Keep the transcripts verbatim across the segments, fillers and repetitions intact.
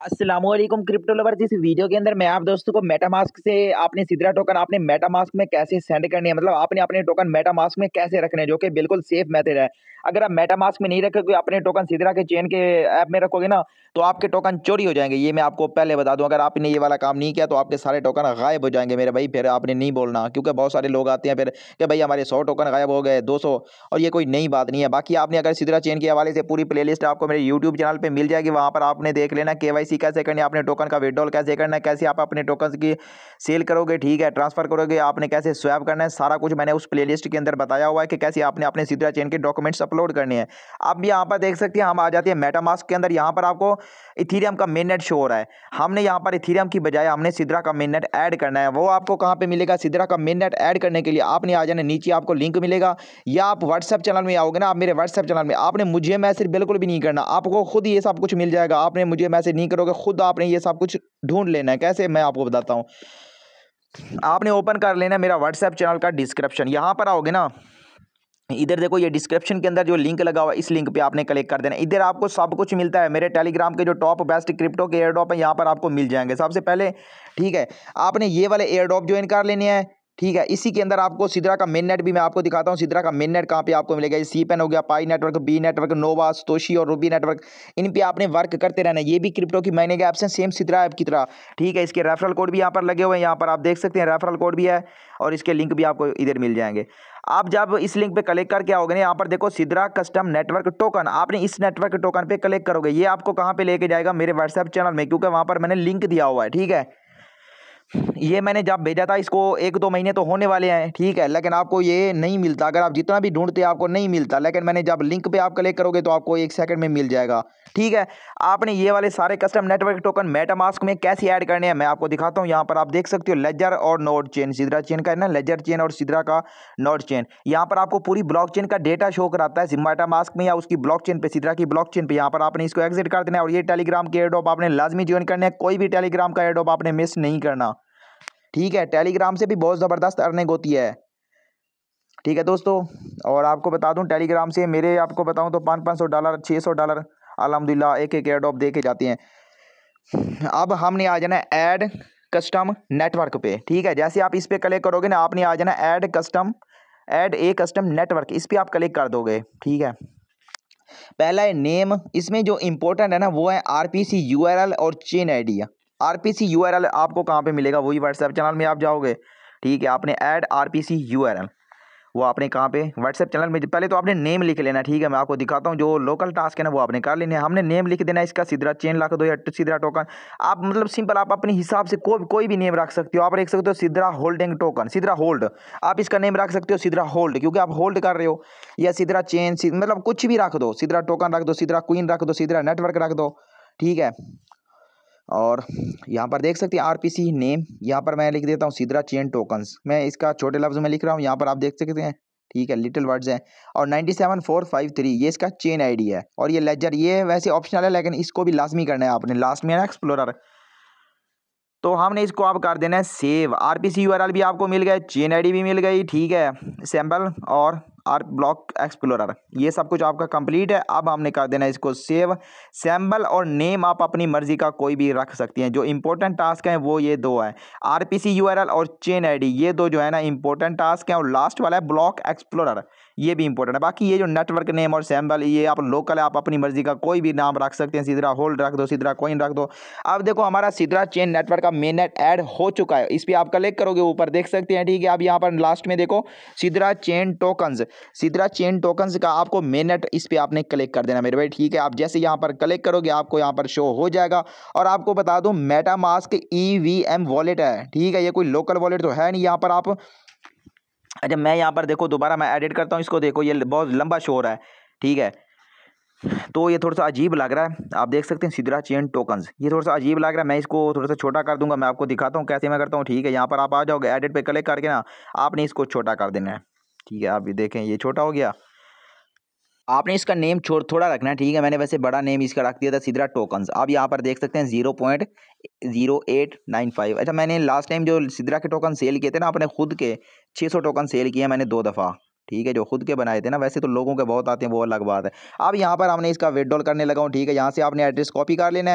अस्सलामुअलैकुम crypto lovers. इस video के अंदर मैं आप दोस्तों को मेटामास्क से आपने सिद्रा टोकन आपने मेटामास्क में कैसे सेंड करनी है, मतलब आपने अपने टोकन मेटामास्क में कैसे रखने हैं, जो कि बिल्कुल सेफ मेथड है। अगर आप मेटामास्क में नहीं रखोगे, अपने टोकन सिद्रा के चेन के ऐप में रखोगे ना, तो आपके टोकन चोरी हो जाएंगे। ये मैं आपको पहले बता दूं, अगर आपने ये वाला काम नहीं किया तो आपके सारे टोकन गायब हो जाएंगे मेरे भाई। फिर आपने नहीं बोलना, क्योंकि बहुत सारे लोग आते हैं फिर कि भाई हमारे सौ टोकन गायब हो गए, दो सौ, और ये कोई नई बात नहीं है। बाकी आपने अगर सिद्रा चेन के हवाले से पूरी प्लेलिस्ट आपको मेरे यूट्यूब चैनल पे मिल जाएगी, वहां पर आपने देख लेना केवाईसी कैसे करनी है, अपने टोकन का विड्रॉल कैसे करना है, कैसे आप अपने टोकन की सेल करोगे, ठीक है, ट्रांसफर करोगे, आपने कैसे स्वैप करना है, सारा कुछ मैंने उस प्लेलिस्ट के अंदर बताया हुआ है कि कैसे आपने अपने सिद्रा चेन के डॉक्यूमेंट्स अपलोड करने हैं। आप भी यहाँ पर देख सकते हैं, हम आ जाते हैं मेटामास्क के अंदर। यहाँ पर आपको इथीरियम का मेन नेट शो हो रहा है। हमने यहाँ पर इथीरियम की बजाय हमने सिद्रा का मेन नेट ऐड करना है। वो आपको कहाँ पे मिलेगा? सिद्रा का मेन नेट ऐड करने के लिए आपने आ जाना, नीचे आपको लिंक मिलेगा, या आप व्हाट्सएप चैनल में आओगे ना, आप मेरे व्हाट्सएप चैनल में, आपने मुझे मैसेज बिल्कुल भी नहीं करना, आपको खुद ये सब कुछ मिल जाएगा। आपने मुझे मैसेज नहीं करोगे, खुद आपने ये सब कुछ ढूंढ लेना है। कैसे, मैं आपको बताता हूँ। आपने ओपन कर लेना है मेरा व्हाट्सएप चैनल का डिस्क्रिप्शन। यहाँ पर आओगे ना, इधर देखो ये डिस्क्रिप्शन के अंदर जो लिंक लगा हुआ है, इस लिंक पे आपने क्लिक कर देना। इधर आपको सब कुछ मिलता है। मेरे टेलीग्राम के जो टॉप बेस्ट क्रिप्टो के एयर ड्रॉप है, यहाँ पर आपको मिल जाएंगे सबसे पहले, ठीक है। आपने ये वाले एयर ड्रॉप ज्वाइन कर लेने हैं, ठीक है। इसी के अंदर आपको सिद्रा का मेन नेट भी मैं आपको दिखाता हूँ। सिद्रा का मेन नेट कहाँ पे आपको मिलेगा? ये सी पेन हो गया, Pi network, Bee network, Nova, Toshi और रूबी नेटवर्क, इन पे आपने वर्क करते रहना है। ये भी क्रिप्टो की माइनिंग ऐप्स हैं, सेम सिद्रा ऐप की तरह, ठीक है। इसके रेफरल कोड भी यहाँ पर लगे हुए हैं, यहाँ पर आप देख सकते हैं रेफरल कोड भी है, और इसके लिंक भी आपको इधर मिल जाएंगे। आप जब इस लिंक पे क्लिक करके आओगे ना, यहाँ पर देखो सिद्रा कस्टम नेटवर्क टोकन, आपने इस नेटवर्क टोकन पे क्लिक करोगे, ये आपको कहाँ पे लेके जाएगा? मेरे व्हाट्सएप चैनल में, क्योंकि वहाँ पर मैंने लिंक दिया हुआ है, ठीक है। ये मैंने जब भेजा था, इसको एक दो महीने तो होने वाले हैं, ठीक है, लेकिन आपको ये नहीं मिलता। अगर आप जितना भी ढूंढते हैं आपको नहीं मिलता, लेकिन मैंने जब लिंक पे आप क्लिक करोगे तो आपको एक सेकंड में मिल जाएगा, ठीक है। आपने ये वाले सारे कस्टम नेटवर्क टोकन मेटामास्क में कैसे ऐड करने हैं मैं आपको दिखाता हूँ। यहाँ पर आप देख सकते हो लेजर और नोड चेन, सिद्रा चेन का है ना, लेजर चेन और सिद्रा का नोड चेन। यहाँ पर आपको पूरी ब्लॉक चेन का डेटा शो कराता है मेटामास्क में, या उसकी ब्लॉक चेन पे, सिद्रा की ब्लॉक चेन पे। यहाँ पर आपने इसको एग्जिट कर देना है, और ये टेलीग्राम के एयरड्रॉप आपने लाजमी ज्वाइन करने हैं। कोई भी टेलीग्राम का एयरड्रॉप आपने मिस नहीं करना, ठीक है। टेलीग्राम से भी बहुत ज़बरदस्त अर्निंग होती है, ठीक है दोस्तों। और आपको बता दूं, टेलीग्राम से मेरे आपको बताऊं तो पाँच पाँच सौ डॉलर, छः सौ डॉलर अल्हम्दुलिल्लाह एक एक एयरड्रॉप दे के जाते हैं। अब हमने आ जाना ऐड कस्टम नेटवर्क पे, ठीक है। जैसे आप इस पे क्लिक करोगे ना, आपने आ जाना add custom, add a custom network, इस पर आप क्लिक कर दोगे, ठीक है। पहला है नेम, इसमें जो इंपॉर्टेंट है ना वो है आरपीसी यूआरएल और चेन आईडी है। आरपीसी यूआरएल आपको कहाँ पे मिलेगा? वही व्हाट्सएप चैनल में आप जाओगे, ठीक है। आपने ऐड आरपीसी यूआरएल, वो आपने कहाँ पे? व्हाट्सएप चैनल में। पहले तो आपने नेम लिख लेना, ठीक है। मैं आपको दिखाता हूँ, जो लोकल टास्क है ना वो आपने कर लेने हैं। हमने नेम लिख देना इसका, सिद्रा चेन रख दो या सिद्रा टोकन, आप मतलब सिंपल, आप अपने हिसाब से कोई कोई भी नेम रख सकते हो। आप रख सकते हो Sidra holding token, Sidra hold, आप इसका नेम रख सकते हो सिद्रा होल्ड, क्योंकि आप होल्ड कर रहे हो, या सिद्रा चेन, मतलब कुछ भी रख दो, सिद्रा टोकन रख दो, सिद्रा क्वीन रख दो, सिद्रा नेटवर्क रख दो, ठीक है। और यहाँ पर देख सकते हैं आरपीसी नेम, यहाँ पर मैं लिख देता हूँ सिद्रा चेन टोकन्स, मैं इसका छोटे लफ्ज़ में लिख रहा हूँ, यहाँ पर आप देख सकते हैं, ठीक है, लिटिल वर्ड्स हैं। और ninety seven four five three ये इसका चेन आईडी है, और ये लेजर, ये वैसे ऑप्शनल है, लेकिन इसको भी लाजमी करना है आपने, लास्ट में है ना एक्सप्लोरर, तो हमने इसको आप कर देना है सेव। आरपीसी यूआरएल भी आपको मिल गया, चेन आईडी भी मिल गई, ठीक है, सैम्पल और आर ब्लॉक एक्सप्लोरर, ये सब कुछ आपका कंप्लीट है। अब हमने कर देना है इसको सेव। सैम्पल और नेम आप अपनी मर्जी का कोई भी रख सकती हैं। जो इंपॉर्टेंट टास्क हैं वो ये दो हैं, आरपीसी यूआरएल और चेन आईडी, ये दो जो है ना इंपॉर्टेंट टास्क हैं। और लास्ट वाला है ब्लॉक एक्सप्लोरर, ये भी इंपॉर्टेंट है। बाकी ये जो नेटवर्क नेम और सैम्पल, ये आप लोकल है, आप अपनी मर्जी का कोई भी नाम रख सकते हैं, सिद्रा होल्ड रख दो, सिद्रा कॉइन रख दो। अब देखो हमारा सिद्रा चेन नेटवर्क का मेन नेट ऐड हो चुका है, इस पर आप क्लिक करोगे, ऊपर देख सकते हैं, ठीक है। अब यहाँ पर लास्ट में देखो Sidra chain tokens, Sidra chain tokens का आपको मेन नेट, इस पर आपने क्लिक कर देना मेरे भाई, ठीक है। आप जैसे यहाँ पर क्लिक करोगे आपको यहाँ पर शो हो जाएगा। और आपको बता दूं मेटामास्क ईवीएम वॉलेट है, ठीक है, ये कोई लोकल वॉलेट तो है नहीं। यहाँ पर आप, अच्छा मैं यहाँ पर देखो दोबारा मैं एडिट करता हूँ इसको, देखो ये बहुत लंबा शो हो रहा है, ठीक है, तो ये थोड़ा सा अजीब लग रहा है। आप देख सकते हैं सिद्रा चेन टोकन्स, ये थोड़ा सा अजीब लग रहा है, मैं इसको थोड़ा सा छोटा कर दूंगा, मैं आपको दिखाता हूँ कैसे मैं करता हूँ, ठीक है। यहाँ पर आप आ जाओगे, एडिट पे क्लिक करके ना आपने इसको छोटा कर देना है, ठीक है। आप ये देखें ये छोटा हो गया। आपने इसका नेम छोड़ थोड़ा रखना है, ठीक है। मैंने वैसे बड़ा नेम इसका रख दिया था सिद्रा टोकन्स। आप यहाँ पर देख सकते हैं zero point zero eight nine five. अच्छा मैंने लास्ट टाइम जो सिद्रा के टोकन सेल किए थे ना, अपने खुद के छः सौ टोकन सेल किए मैंने दो दफ़ा, ठीक है, जो खुद के बनाए थे ना। वैसे तो लोगों के बहुत आते हैं, वो अलग बात है। अब यहाँ पर हमने इसका विड्रॉल करने लगा हूँ, ठीक है। यहाँ से आपने एड्रेस कॉपी कर लेना है,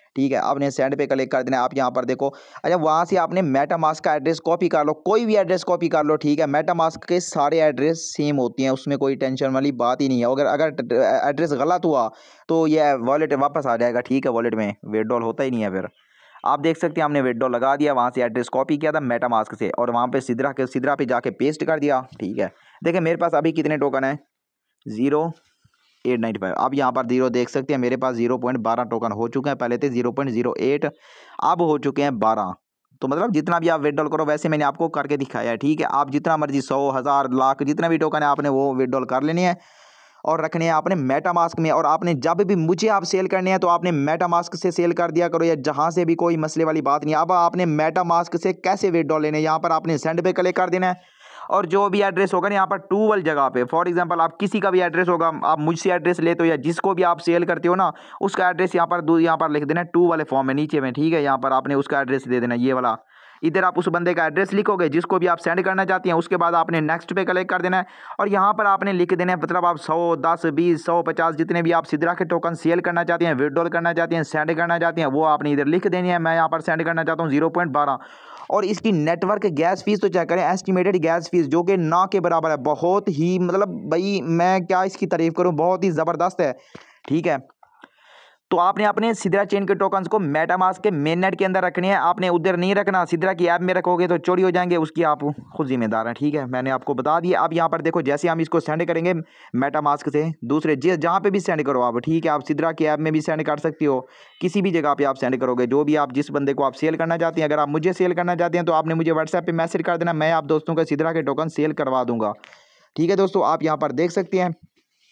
ठीक है, आपने सेंड पे क्लिक कर देना है। आप यहाँ पर देखो, अच्छा वहाँ से आपने मेटामास्क का एड्रेस कॉपी कर लो, कोई भी एड्रेस कॉपी कर लो, ठीक है। मेटामास्क के सारे एड्रेस सेम होती हैं, उसमें कोई टेंशन वाली बात ही नहीं है। अगर अगर एड्रेस गलत हुआ तो ये वॉलेट वापस आ जाएगा, ठीक है। वॉलेट में विड्रॉल होता ही नहीं है। फिर आप देख सकते हैं हमने विड्रॉल लगा दिया, वहाँ से एड्रेस कॉपी किया था मेटामास्क से और वहाँ पे सिद्रा के सिद्रा पे जाके पेस्ट कर दिया, ठीक है। देखिए मेरे पास अभी कितने टोकन है, जीरो एट नाइन्टी फाइव। अब यहाँ पर जीरो देख सकते हैं, मेरे पास जीरो पॉइंट बारह टोकन हो चुके हैं। पहले थे जीरो पॉइंट जीरो एट, अब हो चुके हैं बारह। तो मतलब जितना भी आप विड्रॉल करो, वैसे मैंने आपको करके दिखाया है, ठीक है। आप जितना मर्जी सौ हज़ार लाख जितना भी टोकन है आपने वो विड्रॉल कर लेनी है और रखने हैं आपने मेटामास्क में। और आपने जब भी मुझे आप सेल करने हैं तो आपने मेटामास्क से सेल कर दिया करो, या जहाँ से भी, कोई मसले वाली बात नहीं। अब आपने मेटामास्क से कैसे विड्रॉल लेने, यहाँ पर आपने सेंड पे क्लिक कर देना है और जो भी एड्रेस होगा ना यहाँ पर टू वाली जगह पे, फॉर एग्जांपल आप किसी का भी एड्रेस होगा, आप मुझसे एड्रेस लेते हो या जिसको भी आप सेल करते हो ना, उसका एड्रेस यहाँ पर यहाँ पर लिख देना टू वाले फॉर्म में नीचे में, ठीक है। यहाँ पर आपने उसका एड्रेस दे देना, ये वाला। इधर आप उस बंदे का एड्रेस लिखोगे जिसको भी आप सेंड करना चाहते हैं, उसके बाद आपने नेक्स्ट पे क्लिक कर देना है और यहाँ पर आपने लिख देना है, मतलब आप सौ दस बीस सौ पचास जितने भी आप सिद्रा के टोकन सेल करना चाहते हैं, विड्रॉल करना चाहते हैं, सेंड करना चाहते हैं, वो आपने इधर लिख देनी है। मैं यहाँ पर सेंड करना चाहता हूँ जीरो पॉइंट बारह। और इसकी नेटवर्क गैस फीस तो चेक करें, एस्टिमेटेड गैस फीस जो कि ना के बराबर है, बहुत ही, मतलब भाई मैं क्या इसकी तारीफ करूं, बहुत ही ज़बरदस्त है, ठीक है। तो आपने अपने सिद्रा चेन के टोकन्स को मेटामास्क के मेन नेट के अंदर रखने हैं, आपने उधर नहीं रखना। सिद्रा की ऐप में रखोगे तो चोरी हो जाएंगे, उसकी आप खुद जिम्मेदार हैं, ठीक है। मैंने आपको बता दिया। अब यहाँ पर देखो, जैसे हम इसको सेंड करेंगे मेटामास्क से दूसरे जिस जहाँ पे भी सेंड करो आप, ठीक है। आप सिद्रा की ऐप में भी सेंड कर सकते हो, किसी भी जगह पे आप सेंड करोगे, जो भी आप जिस बंदे को आप सेल करना चाहते हैं। अगर आप मुझे सेल करना चाहते हैं तो आपने मुझे व्हाट्सएप पर मैसेज कर देना, मैं आप दोस्तों को सिद्रा के टोकन सेल करवा दूंगा, ठीक है दोस्तों। आप यहाँ पर देख सकते हैं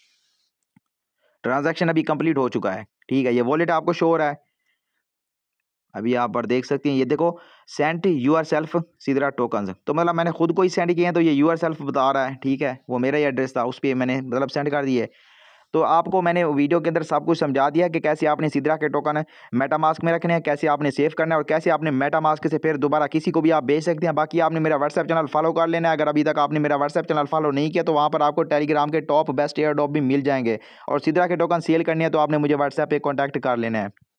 ट्रांजैक्शन अभी कंप्लीट हो चुका है, ठीक है। ये वॉलेट आपको शो हो रहा है, अभी यहाँ पर देख सकते हैं। ये देखो, sent yourself Sidra tokens, तो मतलब मैंने खुद को ही सेंड किए हैं, तो ये यूर सेल्फ बता रहा है, ठीक है। वो मेरा ही एड्रेस था, उस पर मैंने मतलब सेंड कर दिए। तो आपको मैंने वीडियो के अंदर सब कुछ समझा दिया कि कैसे आपने सिद्रा के टोकन मेटामास्क में रखने हैं, कैसे आपने सेव करना है और कैसे आपने मेटामास्क से फिर दोबारा किसी को भी आप भेज सकते हैं। बाकी आपने मेरा व्हाट्सएप चैनल फॉलो कर लेना है। अगर अभी तक आपने मेरा व्हाट्सएप चैनल फॉलो नहीं किया तो वहाँ पर आपको टेलीग्राम के टॉप बेस्ट एयर ड्रॉप भी मिल जाएंगे। और सिद्रा के टोकन सेल करनी है तो आपने मुझे व्हाट्सएप पे कॉन्टैक्ट कर लेना है।